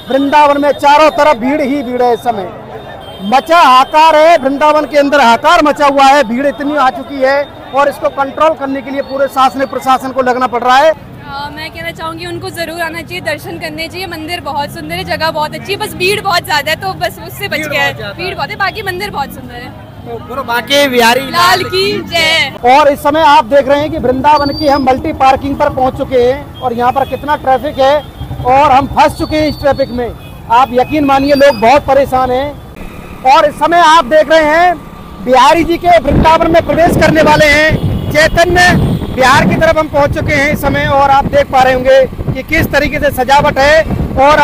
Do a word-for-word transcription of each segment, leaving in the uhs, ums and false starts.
वृंदावन में चारों तरफ भीड़ ही भीड़ है। इस समय मचा हाहाकार है, वृंदावन के अंदर हाहाकार मचा हुआ है, भीड़ इतनी आ चुकी है और इसको कंट्रोल करने के लिए पूरे शासनिक प्रशासन को लगना पड़ रहा है। आ, मैं कहना चाहूँगी उनको ज़रूर आना चाहिए, दर्शन करने चाहिए। मंदिर बहुत सुंदर है, जगह बहुत अच्छी है, बस भीड़ बहुत ज़्यादा है तो बस उससे बच गया है। भीड़ बहुत है, बाकी मंदिर बहुत सुंदर है। तो बाकी बिहारी लाल की जय। और इस समय आप देख रहे हैं कि वृंदावन की हम मल्टी पार्किंग पर पहुंच चुके हैं और यहाँ पर कितना ट्रैफिक है और हम फंस चुके हैं इस ट्रैफिक में। आप यकीन मानिए लोग बहुत परेशान हैं। और इस समय आप देख रहे हैं बिहारी जी के वृंदावन में प्रवेश करने वाले हैं। चैतन्य बिहार की तरफ हम पहुंच चुके हैं इस समय और आप देख पा रहे होंगे कि किस तरीके से सजावट है। और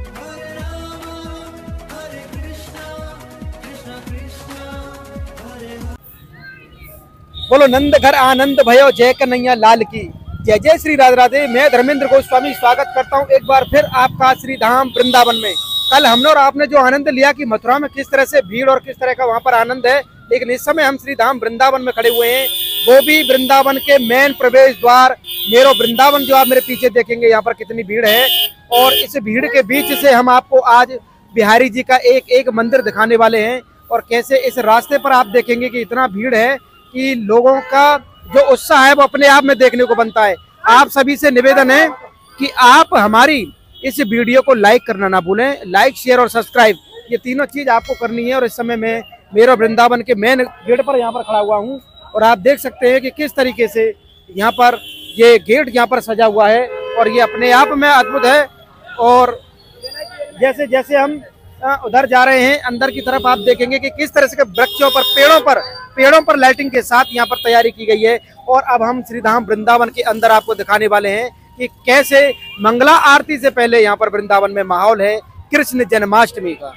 बोलो नंद घर आनंद भयो जय कन्हैया लाल की जय। जय श्री राधे राधे। मैं धर्मेंद्र गोस्वामी स्वागत करता हूं एक बार फिर आपका श्री धाम वृंदावन में। कल हमने और आपने जो आनंद लिया कि मथुरा में किस तरह से भीड़ और किस तरह का वहां पर आनंद है, लेकिन इस समय हम श्री धाम वृंदावन में खड़े हुए हैं, वो भी वृंदावन के मेन प्रवेश द्वार मेरो वृंदावन। जो आप मेरे पीछे देखेंगे यहाँ पर कितनी भीड़ है और इस भीड़ के बीच से हम आपको आज बिहारी जी का एक एक मंदिर दिखाने वाले हैं। और कैसे इस रास्ते पर आप देखेंगे कि इतना भीड़ है कि लोगों का जो उत्साह है वो अपने आप में देखने को बनता है। आप सभी से निवेदन है कि आप हमारी इस वीडियो को लाइक करना ना भूलें। लाइक, शेयर और सब्सक्राइब ये तीनों चीज आपको करनी है। और इस समय मैं मेरो वृंदावन के मेन गेट पर यहाँ पर खड़ा हुआ हूँ और आप देख सकते हैं कि किस तरीके से यहाँ पर ये गेट यहाँ पर सजा हुआ है और ये अपने आप में अद्भुत है। और जैसे जैसे हम उधर जा रहे हैं अंदर की तरफ, आप देखेंगे कि किस तरह से वृक्षों पर, पेड़ों पर पेड़ों पर लाइटिंग के साथ यहाँ पर तैयारी की गई है। और अब हम श्री धाम वृंदावन के अंदर आपको दिखाने वाले हैं कि कैसे मंगला आरती से पहले यहाँ पर वृंदावन में माहौल है कृष्ण जन्माष्टमी का।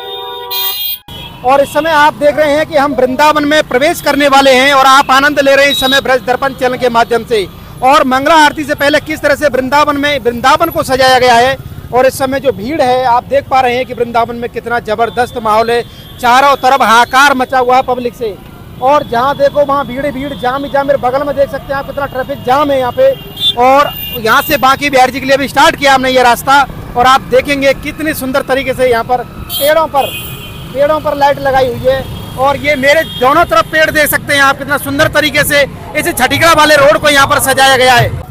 और इस समय आप देख रहे हैं कि हम वृंदावन में प्रवेश करने वाले हैं और आप आनंद ले रहे हैं इस समय ब्रज दर्पण चैनल के माध्यम से। और मंगला आरती से पहले किस तरह से वृंदावन में वृंदावन को सजाया गया है। और इस समय जो भीड़ है आप देख पा रहे हैं कि वृंदावन में कितना जबरदस्त माहौल है, चारों तरफ हाहाकार मचा हुआ है पब्लिक से। और जहाँ देखो वहाँ भीड़ भीड़, जाम ही जाम। मेरे बगल में देख सकते हैं आप कितना ट्रैफिक जाम है यहाँ पे। और यहाँ से बाकी बिहार जी के लिए भी स्टार्ट किया हमने ये रास्ता और आप देखेंगे कितनी सुंदर तरीके से यहाँ पर पेड़ों पर पेड़ों पर लाइट लगाई हुई है। और ये मेरे दोनों तरफ पेड़ देख सकते हैं आप, कितना सुंदर तरीके से इस छठीगढ़ वाले रोड को यहाँ पर सजाया गया है।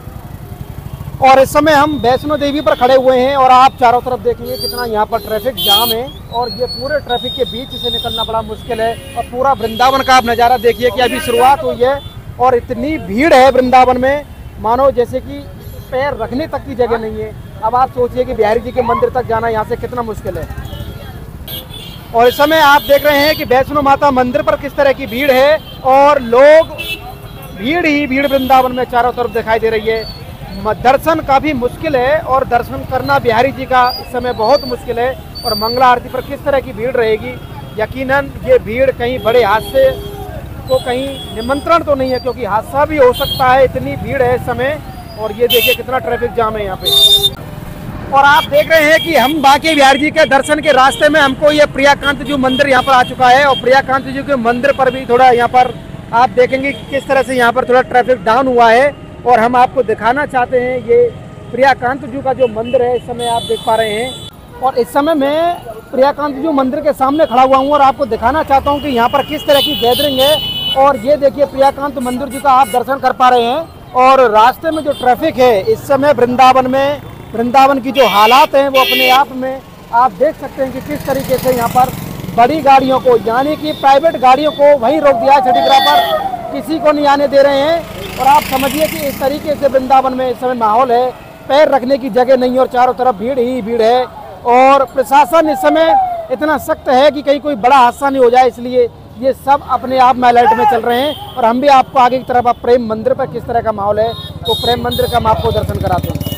और इस समय हम वैष्णो देवी पर खड़े हुए हैं और आप चारों तरफ देखेंगे कितना यहाँ पर ट्रैफिक जाम है और ये पूरे ट्रैफिक के बीच से निकलना बड़ा मुश्किल है। और पूरा वृंदावन का आप नज़ारा देखिए कि अभी शुरुआत हुई है और इतनी भीड़ है वृंदावन में, मानो जैसे कि पैर रखने तक की जगह नहीं है। अब आप सोचिए कि बिहारी जी के मंदिर तक जाना यहाँ से कितना मुश्किल है। और इस समय आप देख रहे हैं कि वैष्णो माता मंदिर पर किस तरह की भीड़ है और लोग भीड़ ही भीड़ वृंदावन में चारों तरफ दिखाई दे रही है। दर्शन काफ़ी मुश्किल है और दर्शन करना बिहारी जी का इस समय बहुत मुश्किल है। और मंगला आरती पर किस तरह की भीड़ रहेगी, यकीनन ये भीड़ कहीं बड़े हादसे को कहीं निमंत्रण तो नहीं है, क्योंकि हादसा भी हो सकता है, इतनी भीड़ है इस समय। और ये देखिए कितना ट्रैफिक जाम है यहाँ पे। और आप देख रहे हैं कि हम बाकी बिहारी जी के दर्शन के रास्ते में हमको ये प्रियाकांत जी मंदिर यहाँ पर आ चुका है। और प्रियाकांत जी के मंदिर पर भी थोड़ा यहाँ पर आप देखेंगे किस तरह से यहाँ पर थोड़ा ट्रैफिक डाउन हुआ है। और हम आपको दिखाना चाहते हैं ये प्रियाकांत जी का जो मंदिर है, इस समय आप देख पा रहे हैं। और इस समय मैं प्रियाकांत जी मंदिर के सामने खड़ा हुआ हूँ और आपको दिखाना चाहता हूँ कि यहाँ पर किस तरह की गैदरिंग है। और ये देखिए प्रियाकांत मंदिर जी का आप दर्शन कर पा रहे हैं। और रास्ते में जो ट्रैफिक है इस समय वृंदावन में, वृंदावन की जो हालात हैं वो अपने आप में आप देख सकते हैं कि किस तरीके से यहाँ पर बड़ी गाड़ियों को, यानी कि प्राइवेट गाड़ियों को वहीं रोक दिया है छठीगढ़ पर, किसी को नहीं आने दे रहे हैं। और आप समझिए कि इस तरीके से वृंदावन में इस समय माहौल है, पैर रखने की जगह नहीं और चारों तरफ भीड़ ही भीड़ है। और प्रशासन इस समय इतना सख्त है कि कहीं कोई बड़ा हादसा नहीं हो जाए, इसलिए ये सब अपने आप में अलर्ट में चल रहे हैं। और हम भी आपको आगे की तरफ आप प्रेम मंदिर पर किस तरह का माहौल है तो प्रेम मंदिर का हम आपको दर्शन कराते हैं।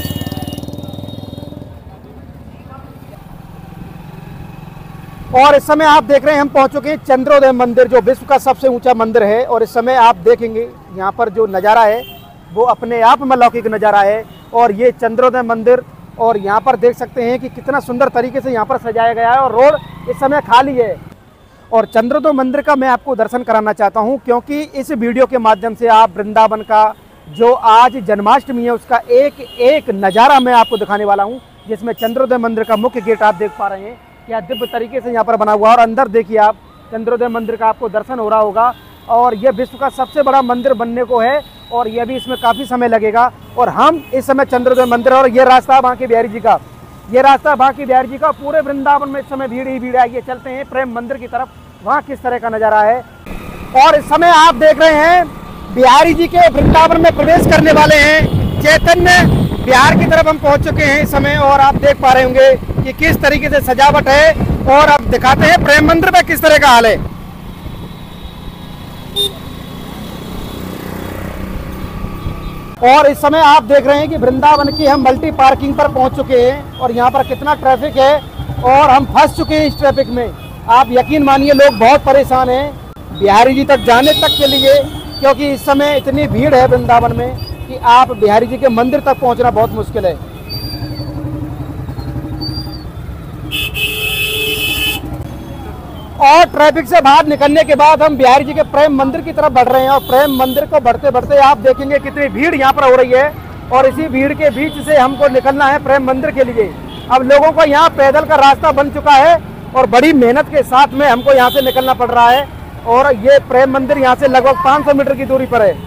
और इस समय आप देख रहे हैं हम पहुंच चुके हैं चंद्रोदय मंदिर, जो विश्व का सबसे ऊंचा मंदिर है। और इस समय आप देखेंगे यहाँ पर जो नज़ारा है वो अपने आप में लौकिक नज़ारा है। और ये चंद्रोदय मंदिर, और यहाँ पर देख सकते हैं कि कितना सुंदर तरीके से यहाँ पर सजाया गया है और रोड इस समय खाली है। और चंद्रोदय मंदिर का मैं आपको दर्शन कराना चाहता हूँ, क्योंकि इस वीडियो के माध्यम से आप वृंदावन का जो आज जन्माष्टमी है उसका एक एक नज़ारा मैं आपको दिखाने वाला हूँ। जिसमें चंद्रोदय मंदिर का मुख्य गेट आप देख पा रहे हैं, क्या दिव्य तरीके से यहाँ पर बना हुआ है। और अंदर देखिए आप, चंद्रोदय मंदिर का आपको दर्शन हो रहा होगा। और ये विश्व का सबसे बड़ा मंदिर बनने को है और ये भी इसमें काफ़ी समय लगेगा। और हम इस समय चंद्रोदय मंदिर, और ये रास्ता बांके बिहारी जी का, ये रास्ता बांके बिहारी जी का, पूरे वृंदावन में इस समय भीड़ ही भीड़ है। ये चलते हैं प्रेम मंदिर की तरफ, वहाँ किस तरह का नज़ारा है। और इस समय आप देख रहे हैं बिहारी जी के वृंदावन में प्रवेश करने वाले हैं। चैतन्य बिहार की तरफ हम पहुंच चुके हैं इस समय, और आप देख पा रहे होंगे कि किस तरीके से सजावट है। और अब दिखाते हैं प्रेम मंदिर में किस तरह का हाल है। और इस समय आप देख रहे हैं कि वृंदावन की हम मल्टी पार्किंग पर पहुंच चुके हैं और यहाँ पर कितना ट्रैफिक है और हम फंस चुके हैं इस ट्रैफिक में। आप यकीन मानिए लोग बहुत परेशान हैं बिहारी जी तक जाने तक के लिए, क्योंकि इस समय इतनी भीड़ है वृंदावन में कि आप बिहारी जी के मंदिर तक पहुंचना बहुत मुश्किल है। और ट्रैफिक से बाहर निकलने के बाद हम बिहारी जी के प्रेम मंदिर की तरफ बढ़ रहे हैं। और प्रेम मंदिर को बढ़ते बढ़ते आप देखेंगे कितनी भीड़ यहाँ पर हो रही है और इसी भीड़ के बीच से हमको निकलना है प्रेम मंदिर के लिए। अब लोगों को यहाँ पैदल का रास्ता बन चुका है और बड़ी मेहनत के साथ में हमको यहाँ से निकलना पड़ रहा है। और ये प्रेम मंदिर यहाँ से लगभग पाँच सौ मीटर की दूरी पर है।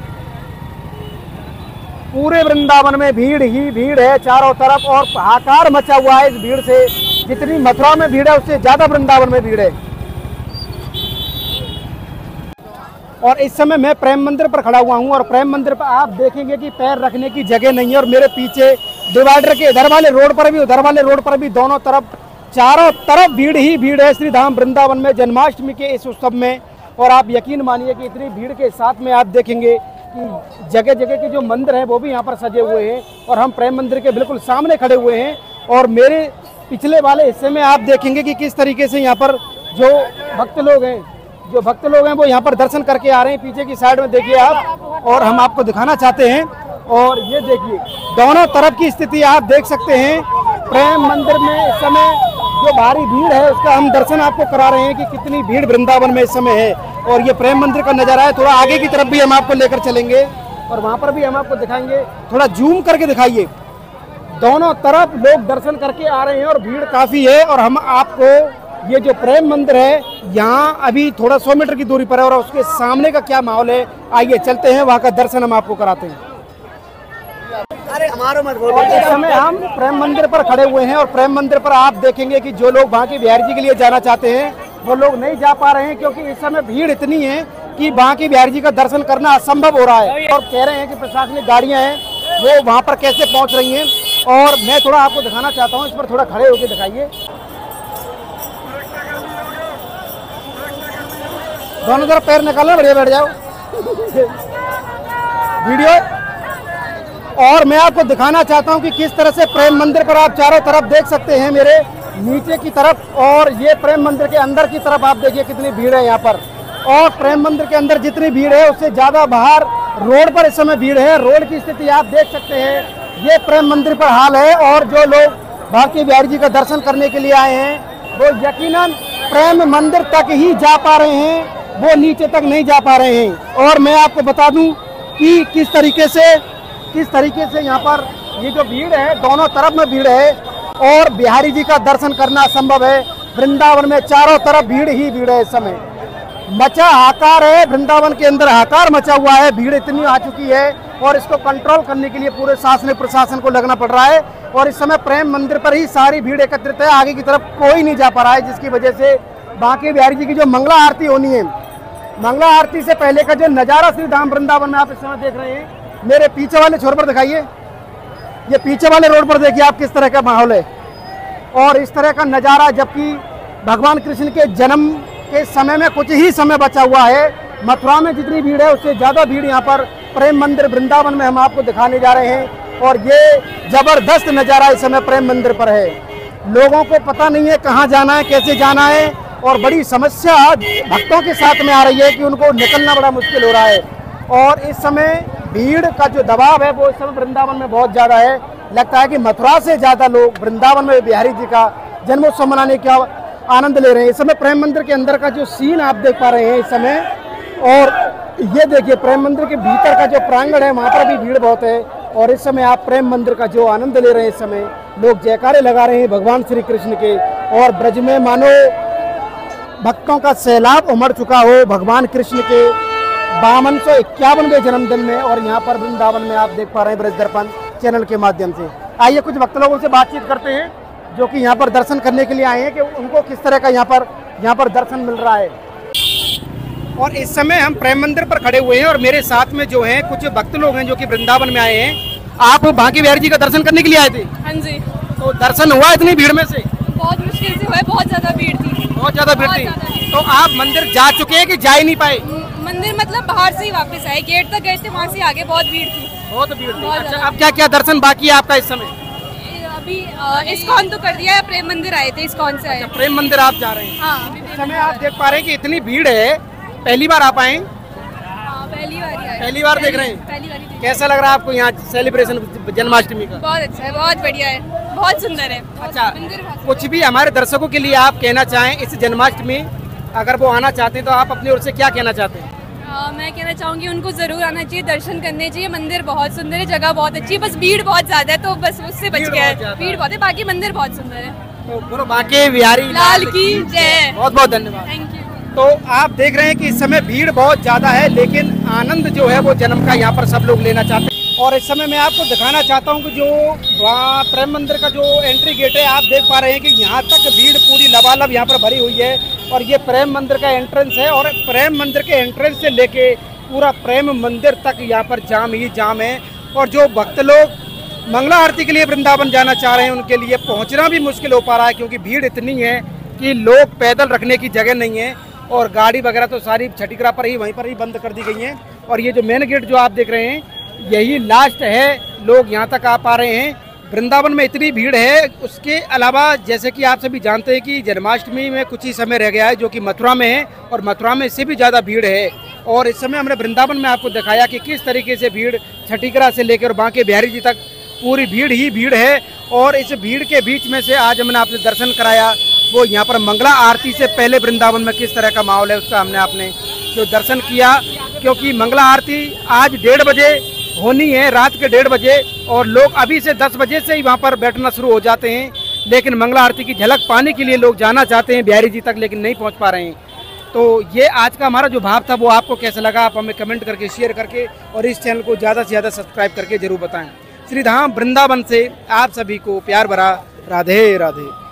पूरे वृंदावन में भीड़ ही भीड़ है चारों तरफ और हाहाकार मचा हुआ है इस भीड़ से। जितनी मथुरा में भीड़ है उससे ज्यादा वृंदावन में भीड़ है। और इस समय मैं प्रेम मंदिर पर खड़ा हुआ हूं और प्रेम मंदिर पर आप देखेंगे कि पैर रखने की जगह नहीं है। और मेरे पीछे डिवाइडर के इधर वाले रोड पर भी उधर वाले रोड पर भी दोनों तरफ चारों तरफ भीड़ ही भीड़ है श्री धाम वृंदावन में जन्माष्टमी के इस उत्सव में। और आप यकीन मानिए कि इतनी भीड़ के साथ में आप देखेंगे कि जगह जगह के जो मंदिर हैं वो भी यहाँ पर सजे हुए हैं और हम प्रेम मंदिर के बिल्कुल सामने खड़े हुए हैं। और मेरे पिछले वाले हिस्से में आप देखेंगे कि किस तरीके से यहाँ पर जो भक्त लोग हैं जो भक्त लोग हैं वो यहाँ पर दर्शन करके आ रहे हैं। पीछे की साइड में देखिए आप, और हम आपको दिखाना चाहते हैं। और ये देखिए दोनों तरफ की स्थिति आप देख सकते हैं। प्रेम मंदिर में इस समय जो भारी भीड़ है उसका हम दर्शन आपको करा रहे हैं कि कितनी भीड़ वृंदावन में इस समय है। और ये प्रेम मंदिर का नजारा है। थोड़ा आगे की तरफ भी हम आपको लेकर चलेंगे और वहाँ पर भी हम आपको दिखाएंगे। थोड़ा जूम करके दिखाइए। दोनों तरफ लोग दर्शन करके आ रहे हैं और भीड़ काफ़ी है। और हम आपको ये जो प्रेम मंदिर है यहाँ अभी थोड़ा सौ मीटर की दूरी पर है और उसके सामने का क्या माहौल है, आइए चलते हैं, वहाँ का दर्शन हम आपको कराते हैं। अरे हमारा मत बोलो। इस समय हम प्रेम मंदिर पर खड़े हुए हैं और प्रेम मंदिर पर आप देखेंगे कि जो लोग बांके बिहारी जी के लिए जाना चाहते हैं वो लोग नहीं जा पा रहे हैं, क्योंकि इस समय भीड़ इतनी है कि बांके बिहारी जी का दर्शन करना असंभव हो रहा है। और कह रहे हैं कि प्रशासनिक गाड़ियाँ हैं वो वहाँ पर कैसे पहुँच रही हैं। और मैं थोड़ा आपको दिखाना चाहता हूँ, इस पर थोड़ा खड़े होकर दिखाइए। दोनों तरफ पैर निकालो, बढ़िया बैठ जाओ वीडियो। और मैं आपको दिखाना चाहता हूं कि किस तरह से प्रेम मंदिर पर आप चारों तरफ देख सकते हैं मेरे नीचे की तरफ। और ये प्रेम मंदिर के अंदर की तरफ आप देखिए कितनी भीड़ है यहाँ पर। और प्रेम मंदिर के अंदर जितनी भीड़ है उससे ज़्यादा बाहर रोड पर इस समय भीड़ है। रोड की स्थिति आप देख सकते हैं। ये प्रेम मंदिर पर हाल है। और जो लोग बांके बिहारी जी का दर्शन करने के लिए आए हैं वो यकीनन प्रेम मंदिर तक ही जा पा रहे हैं, वो नीचे तक नहीं जा पा रहे हैं। और मैं आपको बता दूं कि किस तरीके से किस तरीके से यहाँ पर ये जो भीड़ है दोनों तरफ में भीड़ है और बिहारी जी का दर्शन करना असंभव है। वृंदावन में चारों तरफ भीड़ ही भीड़ है। इस समय मचा हाहाकार है, वृंदावन के अंदर हाहाकार मचा हुआ है। भीड़ इतनी आ चुकी है और इसको कंट्रोल करने के लिए पूरे शासन प्रशासन को लगना पड़ रहा है। और इस समय प्रेम मंदिर पर ही सारी भीड़ एकत्रित है, आगे की तरफ कोई नहीं जा पा रहा है, जिसकी वजह से बांके बिहारी जी की जो मंगला आरती होनी है, मंगला आरती से पहले का जो नज़ारा श्री धाम वृंदावन में आप इस समय देख रहे हैं। मेरे पीछे वाले छोर पर दिखाइए, ये पीछे वाले रोड पर देखिए आप किस तरह का माहौल है और इस तरह का नज़ारा, जबकि भगवान कृष्ण के जन्म के समय में कुछ ही समय बचा हुआ है। मथुरा में जितनी भीड़ है उससे ज़्यादा भीड़ यहाँ पर प्रेम मंदिर वृंदावन में हम आपको दिखाने जा रहे हैं। और ये जबरदस्त नज़ारा इस समय प्रेम मंदिर पर है। लोगों को पता नहीं है कहाँ जाना है, कैसे जाना है, और बड़ी समस्या भक्तों के साथ में आ रही है कि उनको निकलना बड़ा मुश्किल हो रहा है। और इस समय भीड़ का जो दबाव है वो इस समय वृंदावन में बहुत ज़्यादा है। लगता है कि मथुरा से ज़्यादा लोग वृंदावन में बिहारी जी का जन्मोत्सव मनाने का आनंद ले रहे हैं। इस समय प्रेम मंदिर के अंदर का जो सीन आप देख पा रहे हैं इस समय, और ये देखिए प्रेम मंदिर के भीतर का जो प्रांगण है वहाँ पर भी भीड़ बहुत है। और इस समय आप प्रेम मंदिर का जो आनंद ले रहे हैं, इस समय लोग जयकारे लगा रहे हैं भगवान श्री कृष्ण के, और ब्रज में मानो भक्तों का सैलाब उमड़ चुका हो भगवान कृष्ण के बावन सौ इक्यावनवे जन्मदिन में। और यहाँ पर वृंदावन में आप देख पा रहे हैं ब्रज दर्पण चैनल के माध्यम से। आइए कुछ भक्त लोगों से बातचीत करते हैं जो कि यहाँ पर दर्शन करने के लिए आए हैं कि उनको किस तरह का यहाँ पर यहाँ पर दर्शन मिल रहा है। और इस समय हम प्रेम मंदिर पर खड़े हुए हैं और मेरे साथ में जो हैं कुछ भक्त लोग हैं जो कि वृंदावन में आए हैं। आप बांके बिहारी जी का दर्शन करने के लिए आए थे? हाँ जी। तो दर्शन हुआ इतनी भीड़ में से? बहुत मुश्किल से हुआ है, बहुत ज्यादा भीड़ थी। बहुत ज्यादा भीड़ थी। तो आप मंदिर जा चुके हैं कि जा ही नहीं पाए? मंदिर मतलब बाहर से ही वापस आए, गेट तक गए थे, वहाँ से आगे बहुत भीड़ थी। बहुत भीड़ थी। अच्छा, अब क्या क्या दर्शन बाकी है आपका इस समय? अभी इस्कॉन तो कर दिया है, प्रेम मंदिर आए थे, इस्कॉन से आए। प्रेम मंदिर आप जा रहे हैं? हाँ। इस समय आप देख पा रहे हैं कि इतनी भीड़ है, पहली बार आप आए? हाँ, पहली बार आए। पहली बार देख रहे हैं? पहली बार। कैसा लग रहा है आपको यहाँ सेलिब्रेशन जन्माष्टमी का? बहुत अच्छा है, बहुत बढ़िया है, बहुत सुंदर है। अच्छा, कुछ भी हमारे दर्शकों के लिए आप कहना चाहें इस जन्माष्टमी, अगर वो आना चाहते हैं तो आप अपनी ओर से क्या कहना चाहते हैं? आ, मैं कहना चाहूँगी उनको ज़रूर आना चाहिए, दर्शन करने चाहिए। मंदिर बहुत सुंदर है, जगह बहुत अच्छी है, बस भीड़ बहुत ज़्यादा है तो बस उससे बच गया है। भीड़ बहुत है, बाकी मंदिर बहुत सुंदर है। तो बोलो बांके बिहारी लाल की जय। बहुत बहुत धन्यवाद। Thank you. तो आप देख रहे हैं कि इस समय भीड़ बहुत ज़्यादा है, लेकिन आनंद जो है वो जन्म का यहाँ पर सब लोग लेना चाहते हैं। और इस समय मैं आपको दिखाना चाहता हूँ कि जो वहाँ प्रेम मंदिर का जो एंट्री गेट है, आप देख पा रहे हैं कि यहाँ तक भीड़ पूरी लबालब यहाँ पर भरी हुई है। और ये प्रेम मंदिर का एंट्रेंस है और प्रेम मंदिर के एंट्रेंस से लेके पूरा प्रेम मंदिर तक यहाँ पर जाम ही जाम है। और जो भक्त लोग मंगला आरती के लिए वृंदावन जाना चाह रहे हैं उनके लिए पहुँचना भी मुश्किल हो पा रहा है, क्योंकि भीड़ इतनी है कि लोग पैदल रखने की जगह नहीं है और गाड़ी वगैरह तो सारी छठीकरा पर ही वहीं पर ही बंद कर दी गई हैं। और ये जो मेन गेट जो आप देख रहे हैं यही लास्ट है, लोग यहाँ तक आ पा रहे हैं। वृंदावन में इतनी भीड़ है। उसके अलावा जैसे कि आप सभी जानते हैं कि जन्माष्टमी में कुछ ही समय रह गया है, जो कि मथुरा में है, और मथुरा में इससे भी ज़्यादा भीड़ है। और इस समय हमने वृंदावन में आपको दिखाया कि किस तरीके से भीड़ छठीकरा से लेकर बांके बिहारी जी तक पूरी भीड़ ही भीड़ है। और इस भीड़ के बीच में से आज हमने आपने दर्शन कराया, वो यहाँ पर मंगला आरती से पहले वृंदावन में किस तरह का माहौल है उसका हमने आपने जो दर्शन किया। क्योंकि मंगला आरती आज डेढ़ बजे होनी है, रात के डेढ़ बजे, और लोग अभी से दस बजे से ही वहाँ पर बैठना शुरू हो जाते हैं। लेकिन मंगला आरती की झलक पाने के लिए लोग जाना चाहते हैं बिहारी जी तक, लेकिन नहीं पहुँच पा रहे हैं। तो ये आज का हमारा जो भाव था वो आपको कैसा लगा, आप हमें कमेंट करके शेयर करके और इस चैनल को ज़्यादा से ज़्यादा सब्सक्राइब करके जरूर बताएं। श्री धाम वृंदावन से आप सभी को प्यार भरा राधे राधे।